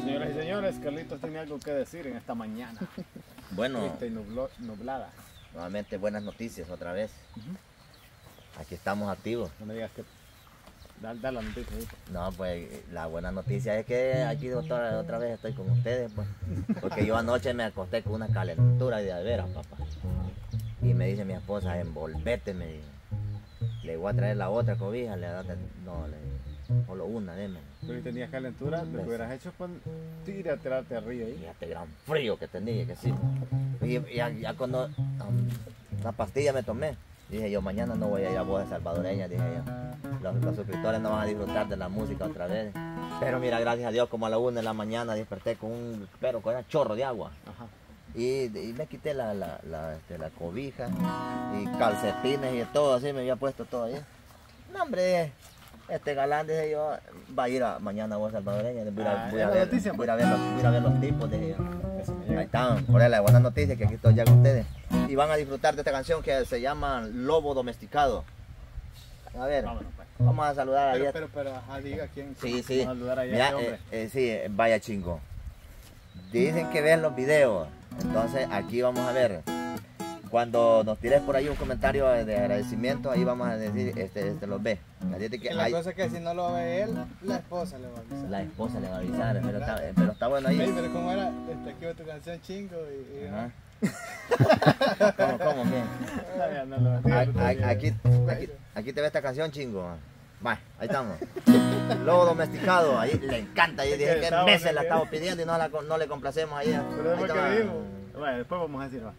Señoras y señores, Carlitos tiene algo que decir en esta mañana. Bueno, Triste y nublada. nuevamente buenas noticias otra vez. Aquí estamos activos. No me digas que... Da la noticia ahí. No, pues la buena noticia es que aquí otra vez estoy con ustedes, pues. Porque yo anoche me acosté con una calentura de veras, papá. Y me dice mi esposa, envolvete, me dijo. Le voy a traer la otra cobija, solo una, deme. Pero si tenías calentura, lo que hubieras hecho fue tirarte arriba ahí. Fíjate, gran frío que tenía, que sí. Y ya cuando la pastilla me tomé, dije yo, mañana no voy a ir a bodas salvadoreñas, dije yo. Los suscriptores no van a disfrutar de la música otra vez. Pero mira, gracias a Dios, como a la 1 de la mañana desperté con un chorro de agua. Ajá. Y me quité la cobija y calcetines y todo así, me había puesto todo ahí. No, hombre, este galán, dije yo, va a ir mañana a voz salvadoreña. Voy a ver los tipos, dije yo. Ahí están, por ahí la buena noticia que aquí estoy ya con ustedes. Y van a disfrutar de esta canción que se llama Lobo Domesticado. A ver, Vámonos, pues. vamos a saludar ahí. Pero, diga quién. Sí. Vamos a saludar ahí a Mira, este hombre. sí, vaya chingo. Dicen que ven los videos. Entonces aquí vamos a ver. Cuando nos tires por ahí un comentario de agradecimiento, ahí vamos a decir, los ve. Que la cosa es que si no lo ve él, la esposa le va a avisar. La esposa le va a avisar, pero está bueno ahí. Ey, pero como era, aquí va tu canción chingo y Ajá. ¿Cómo qué? No, ya no lo entiendo. Aquí te ve esta canción, chingo. Va, ahí estamos. Lobo Domesticado, ahí le encanta. Ahí dije que meses la estamos pidiendo y no le complacemos ahí. Pero Ahí después está. que vimos. Bueno, después vamos a decir, va.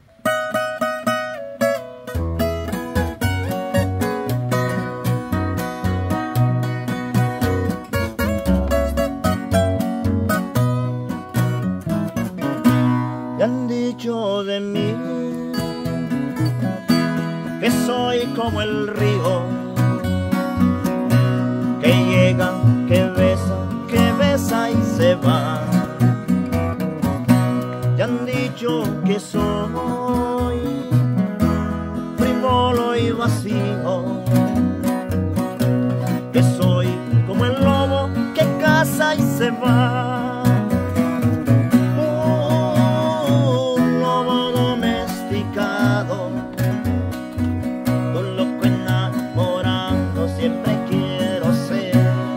Me han dicho de mí que soy como el río que llega, que besa y se va. Te han dicho que soy frívolo y vacío, que soy como el lobo que caza y se va. Un lobo domesticado, un loco enamorado, siempre quiero ser.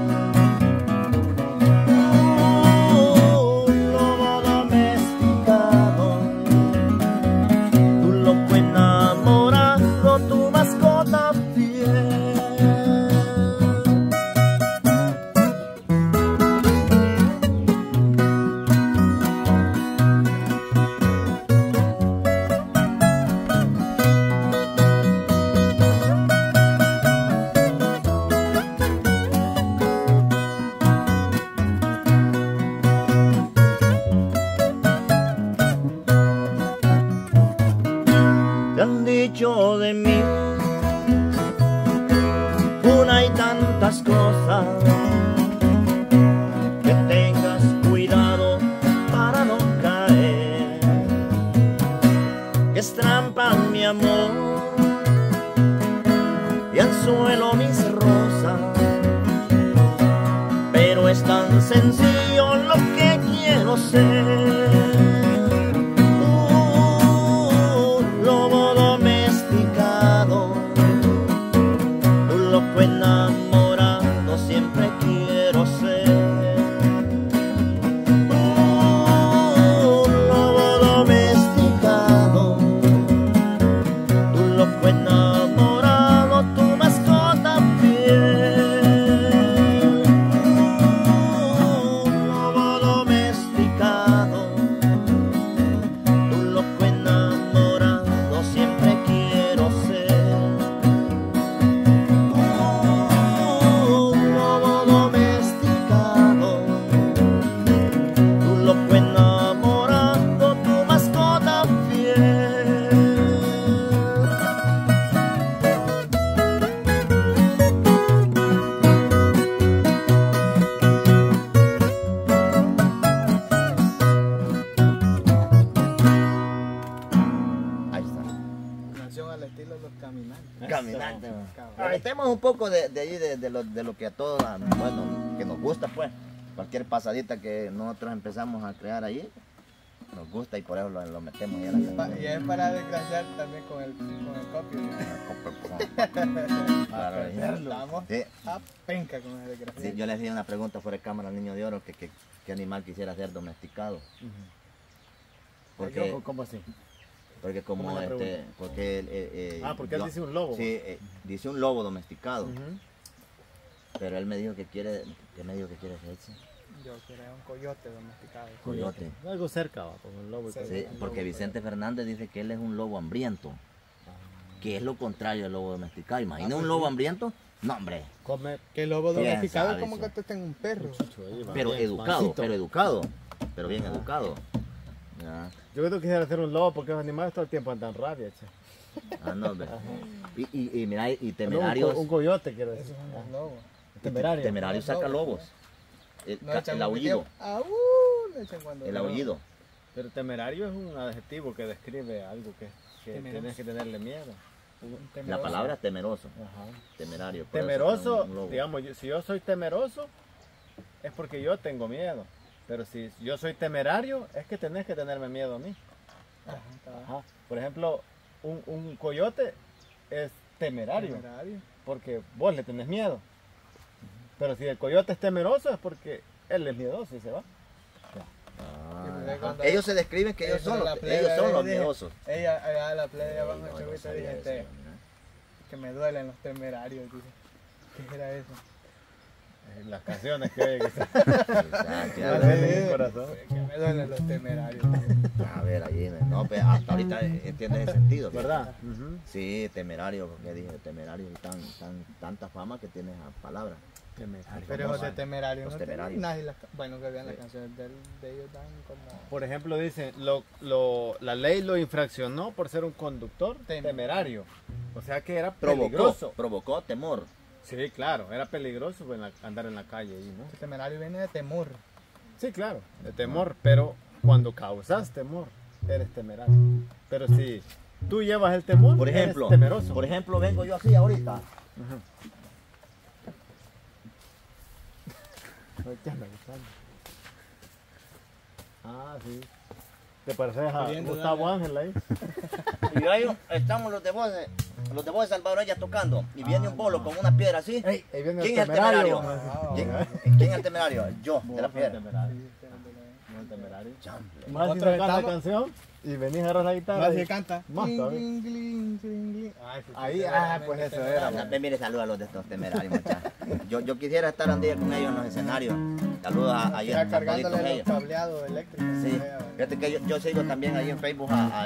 Un lobo domesticado, un loco enamorado, tu mascota fiel. Te han dicho de mí una y tantas cosas, que tengas cuidado para no caer, que es trampa mi amor y anzuelo mis rosas, pero es tan sencillo lo que quiero ser. Lobo domesticado, un loco enamorado, siempre quiero ser. Un lobo domesticado, un loco enamorado, tu mascota fiel. Un lobo domesticado, un loco enamorado, siempre quiero ser. Un lobo domesticado, un loco enamorado, tu mascota fiel. Ahí está. canción al estilo de los caminantes. Caminante. Cabrón. Le metemos un poco de ahí, de lo que a todos, bueno, que nos gusta, pues. cualquier pasadita que nosotros empezamos a crear ahí, nos gusta y por eso lo metemos ahí a la canción. Y es para desgraciar también con el copy. Claro, Estamos sí. a penca con el desgraciado. Sí, yo le hacía una pregunta fuera de cámara al niño de oro, que qué animal quisiera ser domesticado. Porque, ¿Cómo así? porque como ¿Cómo es la porque porque él dice un lobo. Sí, dice un lobo domesticado, Ujú. pero él me dijo que quiere, ¿qué me dijo que quiere ser? Yo quiero un coyote domesticado. Coyote. Algo cerca, va, con el lobo. y Sí. todo. Sí, porque Vicente Fernández dice que él es un lobo hambriento, que es lo contrario al lobo domesticado. Imagina un lobo hambriento, no hombre, Come Que el lobo ¿Quién domesticado es sabe como eso? que te tenga un perro. chucho ahí, va, pero bien, educado, pancito. pero bien educado. Ya. Yo creo que quisiera ser un lobo porque los animales todo el tiempo andan rabia, che. Ah, no, hombre. Y mira, y No, temerarios. un coyote, quiero decir. Esos son los lobos. Temerario. Temerario saca lobos. No echan El aullido. Le echan cuando El aullido. Pero temerario es un adjetivo que describe algo que Temeroso. tienes que tenerle miedo. La palabra es temeroso. Ajá. Temerario. por eso Temeroso, es un lobo. digamos, si yo soy temeroso, es porque yo tengo miedo. Pero si yo soy temerario, es que tenés que tenerme miedo a mí. Ajá. Por ejemplo, un coyote es temerario, porque vos le tenés miedo. Pero si el coyote es temeroso, es porque él es miedoso y se va. Ah, ellos se describen que ellos son los miedosos. Ella, allá a la playa abajo, No, el no chavito sabía dije, eso, mira. que me duelen los temerarios. Dice, ¿qué era eso? Las canciones que oye que se Exacto. duelen el corazón. Que me duelen los temerarios. A ver, ahí, no, pues hasta ahorita entiendes el sentido. fíjate. ¿Verdad? Ujú. Sí, temerario, porque dije temerario y tanta fama que tienes a palabra. Temerario. Pero los de temerarios Los no temerarios. tienen nadie bueno, que vean Sí. las canciones de ellos dan como... Por ejemplo, dicen, la ley lo infraccionó por ser un conductor temerario. O sea que era peligroso. Provocó temor. Sí, claro, era peligroso andar en la calle ahí, ¿no? El temerario viene de temor. Sí, claro, de temor, pero cuando causas temor, eres temerario. Pero si tú llevas el temor, Por ejemplo, eres temeroso. por ejemplo, vengo yo así ahorita. Ajá. Ay, ¿qué anda buscando? Ah, sí. ¿Te pareces a Queriendo Gustavo darle. Ángel ahí? Y ahí estamos los de voz de salvadoreñas tocando. Y viene un bolo con una piedra así. Ey, ahí viene ¿Quién el es el temerario. temerario? ¿Quién es el temerario? Yo, de la Vos, el piedra. temerario. No, el temerario. Chamble. Más si Nosotros sacas la estamos- canción y venís a agarrar la guitarra. Más y- que canta. Más todavía. Gling, gling, gling, gling. Ay, sí, Ahí, sí, pues eso temerario. era. Anda, mire, saludos a los de estos temerarios, muchachos. Yo quisiera estar un día con ellos en los escenarios. Saludos a Era ellos, toditos cargándole los ellos. cableados eléctricos. Sí, fíjate que yo sigo también ahí en Facebook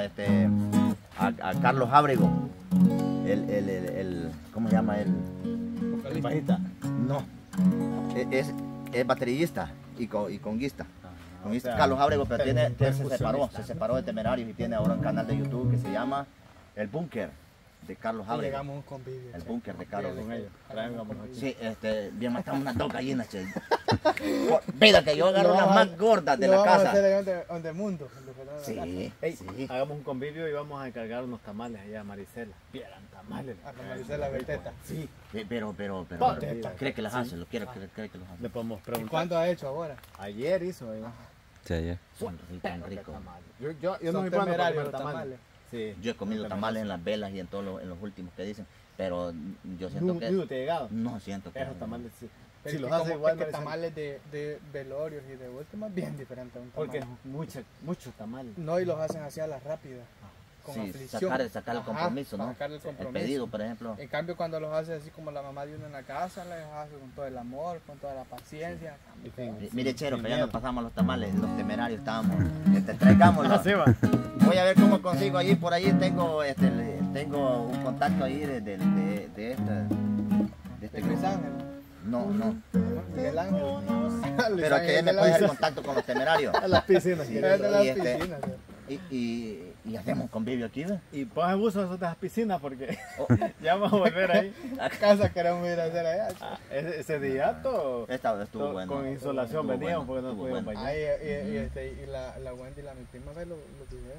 a Carlos Ábrego. ¿Cómo se llama él? El bajista. No, es baterista y conguista. O Conguista, sea, Carlos Ábrego, pero percusionista. se separó de Temerarios y tiene ahora un canal de YouTube que se llama El Búnker de Carlos Y Ábrego. llegamos a un convivio. El búnker de Carlos. Con ellos. Traigamos aquí. Sí, bien matamos unas dos gallinas, che. Mira que yo agarro las más gordas de Lo la vamos a casa. hacer ahí donde mundo. donde Fernando Sí, Lagarto. Ey, sí. hagamos un convivio y vamos a encargar unos tamales allá a Maricela. Vieran tamales. A normalizar la beteta. Sí. Pero, Pateta. cree que las Sí. hace, cree que los hace. Le podemos ¿Y preguntar. cuánto ha hecho ahora? Ayer hizo. Sí, ayer. Son ricos. Yo no Son soy bueno para temerarios comer los tamales. tamales. Sí. Yo he comido tamales en las velas y en los últimos que dicen, pero yo siento Ni que te he llegado. no siento que Esos tamales sí. Pero Si es los que hace como igual, es que Maricela. tamales de velorios y de últimas bien diferentes a un tamal. Porque muchos tamales. No, y los hacen así a la rápida. Con sí, aflicción. sacar el Ajá, compromiso, ¿no? sacar el El compromiso. pedido, por ejemplo. En cambio, cuando los hace así como la mamá de uno en la casa, les hace con todo el amor, con toda la paciencia. Mire, Chero, sin que ya miedo. nos pasamos los tamales, los temerarios estábamos. Traigámoslos. Así va. Voy a ver cómo consigo allí, por ahí tengo un contacto ahí de este De Luis Ángel, No. Miguel Ángel. Luis Pero que él me Ángel pone es el contacto con los temerarios. A las piscinas. Sí. de las Y piscinas. Y hacemos un convivio aquí, ¿ves? Y pongan uso de esas piscinas porque Oh, ya vamos a volver ahí. Casa queremos ir a hacer allá. Ah, ese día todo estuvo bueno. con insolación Estuvo veníamos bueno, porque no estuvo podíamos bueno. bañar. Ay, y la Wendy, la mi prima, ve los videos.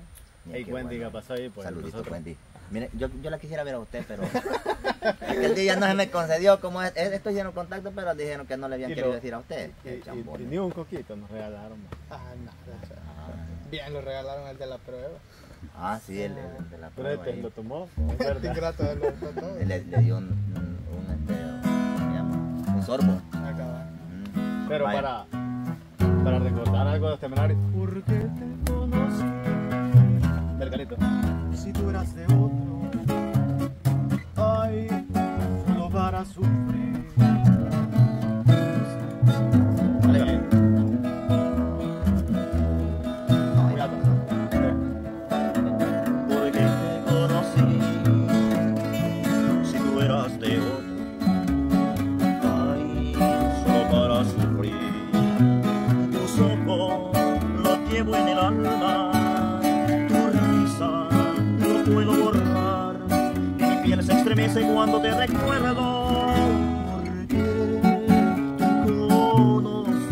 Hey, qué Wendy, bueno. ¿qué pasó ahí? Pues Saludito, nosotros- Wendy. Mire, yo la quisiera ver a usted, pero aquel día no se me concedió. Como estos hicieron contacto, pero dijeron que no le habían Y querido lo- decir a usted. Qué Y chambón. ni un coquito nos regalaron. man. Ah, nada. O sea, bien, lo regalaron el de la prueba. Ah, sí, el de la Pero prueba este ahí. lo tomó, es Este verdad. ingrato de los todo. Le dio ¿cómo se llama? Un sorbo. Acaba. Pero Vaya. para recordar algo de este temerario. ¿Por qué te conocí? Del carito. Si tú eras de otro, ay, solo para sufrir. Dale, va. Cuidado. Porque te conocí, si tú eras de otro, ay, solo para sufrir. Tus ojos los llevo en el alma, tu risa no puedo borrar, y mi piel se estremece cuando te recuerdo. Porque te conocí,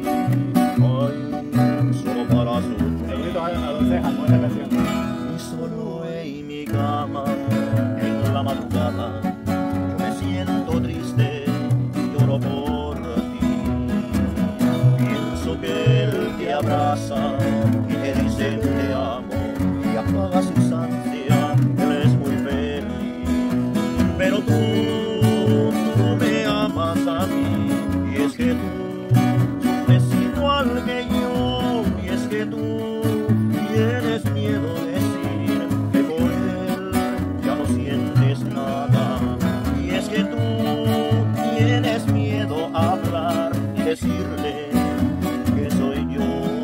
ay, solo para sufrir. Saluditos a dos cejas con esta canción. Y solo en mi cama, en la madrugada, yo me siento triste y lloro por ti. Pienso que él te abraza y te dice te amo y apaga sus ansias, él es muy feliz. Pero tú no me amas a mí, y es que tú sufres igual que yo, y es que tú tienes miedo de decir que por él ya no sientes nada, y es que tú tienes miedo a hablar y decirle que soy yo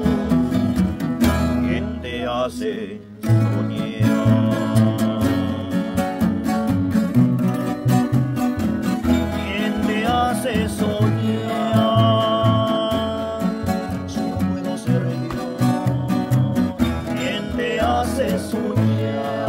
quien te hace soñar, quien te hace soñar. Solo puedo ser yo quien te hace soñar.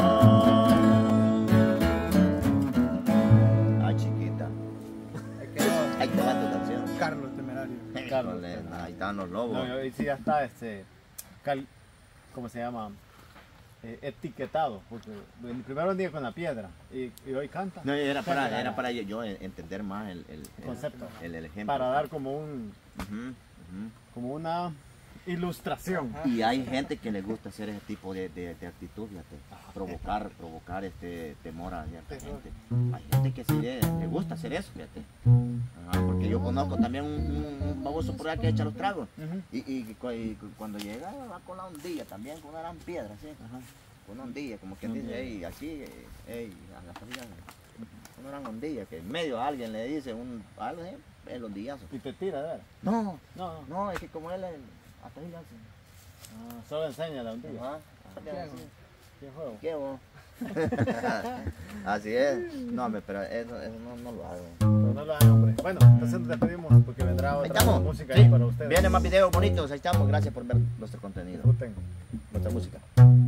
Ah, chiquita. Es que no, Ahí te va tu canción. Carlos Temerario. Carlos. Híjole, ahí están los lobos. No, y hoy sí ya está ¿cómo se llama? Etiquetado, porque el primero día con la piedra y hoy canta. No, era para yo entender más el Concepto. el ejemplo. Para dar como un Ujú, ujú. como una ilustración. Ajá. Y hay gente que le gusta hacer ese tipo de actitud, fíjate, provocar temor a cierta gente. Hay gente que sí le gusta hacer eso, fíjate. Ajá, porque yo conozco también un baboso por allá que echa los tragos. Ujú. Y cuando llega va con la ondilla también, con una gran piedra, ¿sí? Ajá. Con una ondilla, como que Una dice, ondilla. hey, aquí, hey, a la salida, una gran ondilla, que en medio alguien le dice algo, el ondillazo. Y te tira, de ver. No, No, no, es que como él hasta ahí le hace. solo enseña la ondilla. Ajá. ¿Qué juego? ¿Qué vos? Así es. No, hombre, pero eso no lo hago. Pero no lo hagan, hombre. Bueno, entonces nos despedimos porque vendrá Ahí otra estamos. música Sí. ahí para ustedes. Vienen más videos bonitos, ahí estamos. Gracias por ver nuestro contenido, Disfruten. nuestra música.